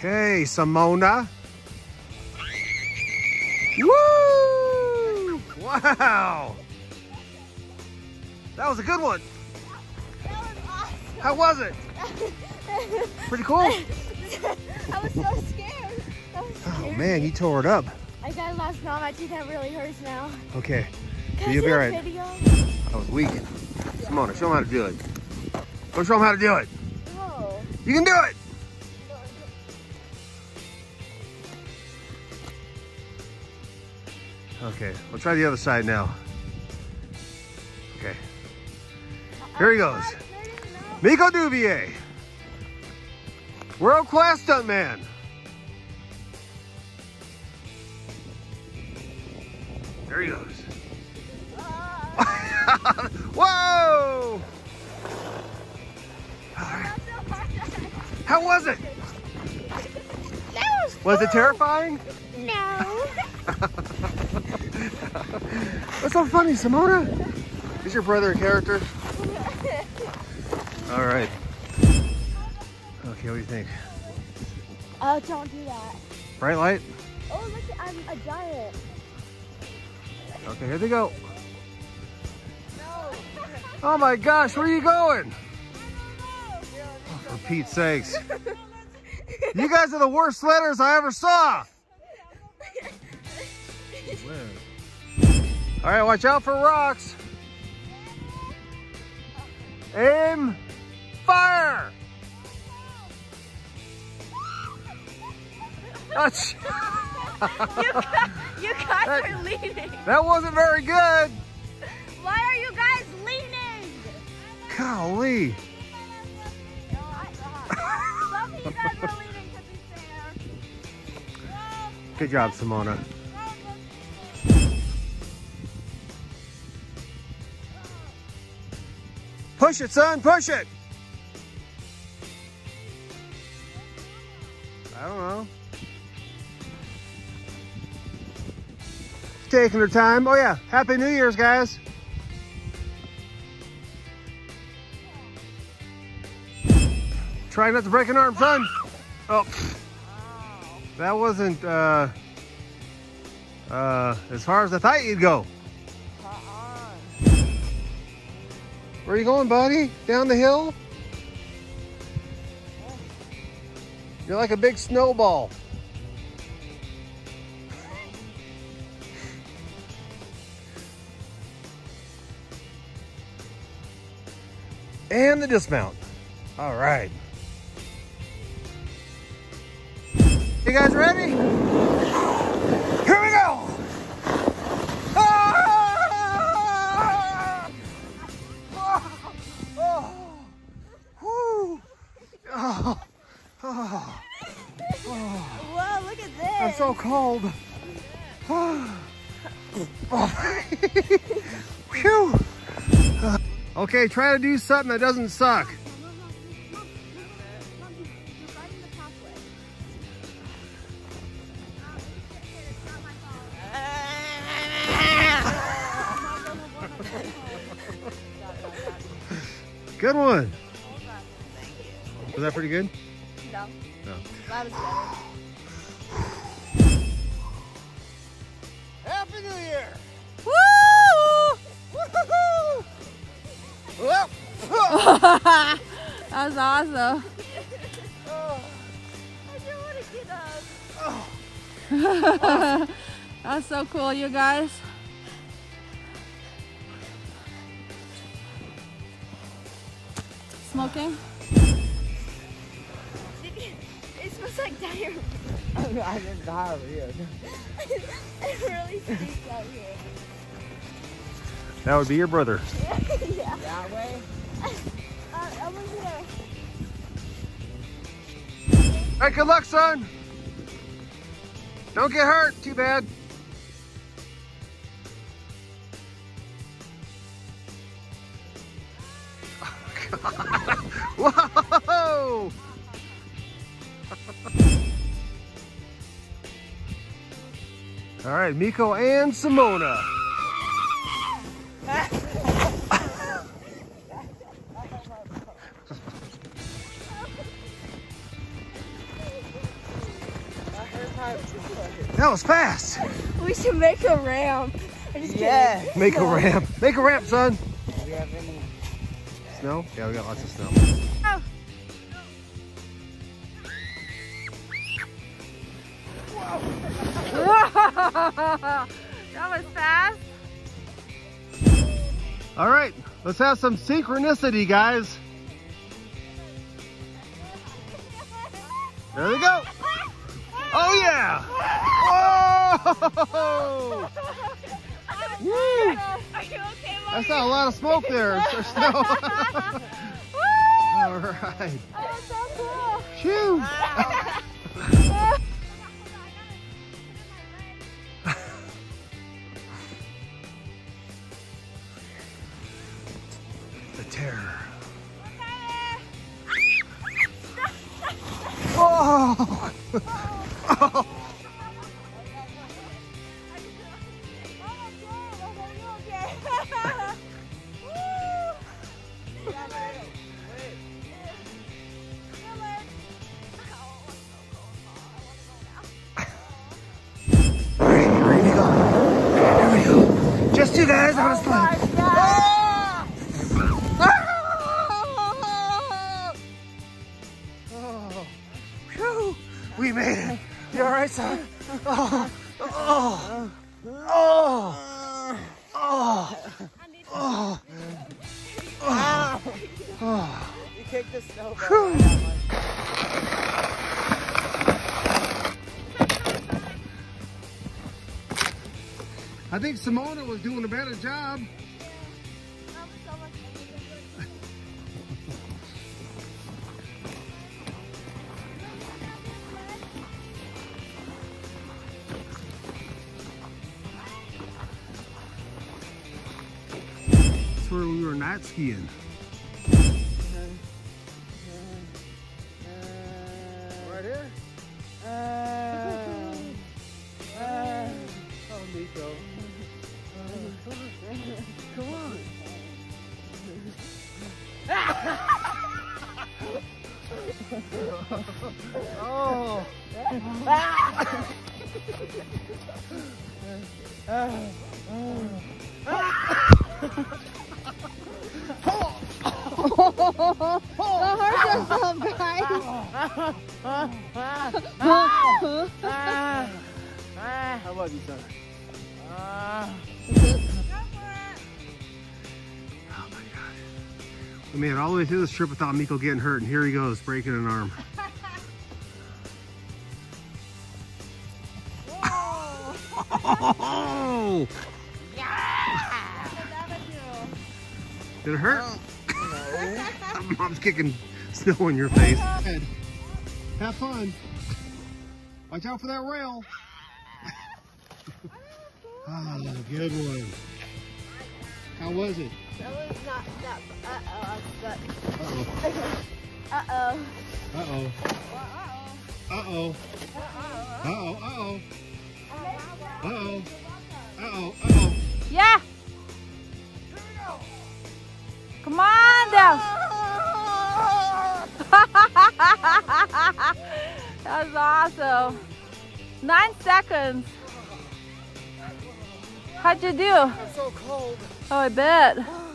Okay, Simona. Woo! Wow! That was a good one. That was awesome. How was it? Pretty cool? I was so scared. That was Oh scary. man, you tore it up. I got lost now. My teeth that really hurts now. Okay, Can you'll I be see all a right. video? That was weak. Simona, show them how to do it. Go show them how to do it. No. You can do it. Okay, we'll try the other side now. Okay, here he goes. Miko Dubier, world-class stuntman. There he goes. Whoa! How was it? That Was it terrifying? No. What's so funny, Simona? Is your brother a character? All right. Okay, what do you think? Oh, don't do that. Bright light? Oh, look, I'm a giant. Okay, here they go. No. Oh my gosh, where are you going? Oh, for Pete's sakes. You guys are the worst sledders I ever saw. All right, watch out for rocks. Aim, fire. You guys are leaning. That wasn't very good. Why are you guys leaning? Golly. Some of you guys are leaning to be fair. Good job, Simona. Push it, son, push it. I don't know. Taking her time. Oh yeah, Happy New Year's, guys. Try not to break an arm, son. Oh, that wasn't as far as I thought you'd go. Where are you going, buddy? Down the hill? You're like a big snowball. And the dismount. All right. You guys ready? Here we go. Ah! Oh, whew. Oh, oh, oh. Whoa, look at this. I'm so cold. Oh. Phew. Okay, try to do something that doesn't suck. Good one. Was that pretty good? No. No. That was better. Happy New Year! Woo! Woo-hoo-hoo! That was awesome. I do want to get up. That was so cool, you guys. Smoking? It smells like diarrhea. Oh no, I didn't diarrhea. It really stinks out here. That would be your brother. Yeah. That way? Over here. All right, good luck, son. Don't get hurt. Too bad. Whoa! All right, Miko and Simona. That was fast. We should make a ramp. I'm just Yeah. Make a ramp. Make a ramp, son. Do we have any? Snow? Yeah, we got lots of snow. Oh. That was fast. All right, let's have some synchronicity, guys. There they go. Oh yeah! Whoa! Woo! Are you okay, That's not a lot of smoke there. There's snow. All right. Oh, so cool. Phew. The terror. Oh! Oh! Ready to go. Here we go. Just you guys on a slide. Oh, phew. We made it. You all right, son? Oh, oh, oh, oh, oh, oh. You kicked the snowball. Whew. I think Simona was doing a better job. That's where we were not skiing. Right here? Oh, Nico. Come on. Oh. Don't hurt yourself, guys. How about you, son? Oh my God. We made it all the way through this trip without Miko getting hurt, and here he goes, breaking an arm. Oh! Did it hurt? Mom's kicking snow in your face. Have fun. Watch out for that rail. Ah, good one. How was it? That was not that. Uh-oh. Uh-oh. Uh-oh. Uh-oh. Uh-oh. Uh-oh. Uh-oh. Uh-oh. Uh-oh. Yeah. Come on down. That was awesome. 9 seconds. How'd you do? I'm so cold. Oh, I bet.